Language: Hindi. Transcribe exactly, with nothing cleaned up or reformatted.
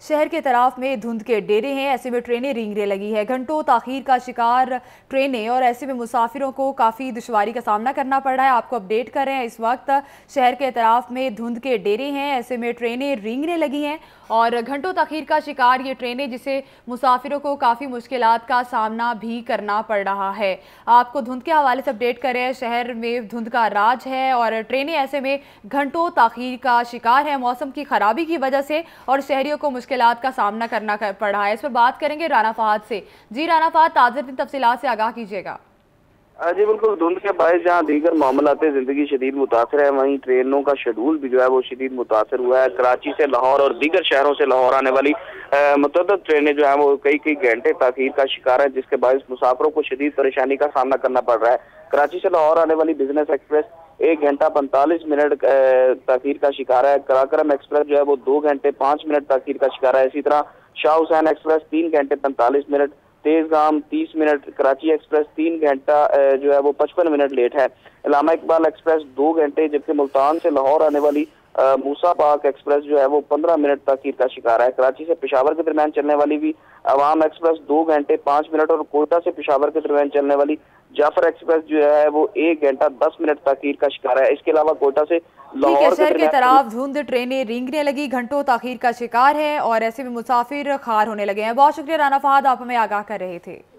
शहर के तरफ में धुंध के डेरे हैं, ऐसे में ट्रेनें रेंगने लगी है। घंटों ताखीर का शिकार ट्रेनें और ऐसे में मुसाफिरों को काफ़ी दुश्वारी का सामना करना पड़ रहा है। आपको अपडेट कर रहे हैं, इस वक्त शहर के तरफ में धुंध के डेरे हैं, ऐसे में ट्रेनें रेंगने लगी हैं और घंटों ताखीर का शिकार ये ट्रेनें, जिसे मुसाफिरों को काफ़ी मुश्किलात का सामना भी करना पड़ रहा है। आपको धुंध के हवाले से अपडेट कर रहे हैं। शहर में धुंध का राज है और ट्रेनें ऐसे में घंटों ताखीर का शिकार है मौसम की खराबी की वजह से और शहरियों को मुश्किलात का सामना करना पड़ रहा है। इस पर बात करेंगे राना फहाद से। जी राना फहाद, ताज़ा तफसीलात से आगाह कीजिएगा। जी बिल्कुल, धुंध के बायस जहाँ दीगर मामलाते जिंदगी शदीद मुतासर है, वहीं ट्रेनों का शेड्यूल भी जो है वो शदीद मुतासर हुआ है। कराची से लाहौर और दीगर शहरों से लाहौर आने वाली मुतअद्दिद ट्रेनें जो है वो कई कई घंटे ताखीर का शिकार है, जिसके बायस मुसाफिरों को शदीद परेशानी का सामना करना पड़ रहा है। कराची से लाहौर आने वाली बिजनेस एक्सप्रेस एक घंटा पैंतालीस मिनट ताखीर का शिकार है। कराकरम एक्सप्रेस जो है वो दो घंटे पाँच मिनट ताखीर का शिकार है। इसी तरह शाह हुसैन एक्सप्रेस तीन घंटे पैंतालीस मिनट, तेजगाम तीस मिनट, कराची एक्सप्रेस तीन घंटा जो है वो पचपन मिनट लेट है। इलामा इकबाल एक्सप्रेस दो घंटे, जबकि मुल्तान से लाहौर आने वाली मूसा पाक एक्सप्रेस जो है वो पंद्रह मिनट ताखीर का शिकार है। कराची से पेशावर के दरमियान चलने वाली भी अवाम एक्सप्रेस दो घंटे पाँच मिनट और कोयटा से पेशावर के दरमियान चलने वाली जाफर एक्सप्रेस जो है वो एक घंटा दस मिनट ताखीर का शिकार है। इसके अलावा कोयटा से लाहौर शहर के तरफ धुंध ट्रेनें रेंगने लगी, घंटों ताखीर का शिकार है और ऐसे में मुसाफिर खार होने लगे हैं। बहुत शुक्रिया राना फहाद, आप हमें आगाह कर रहे थे।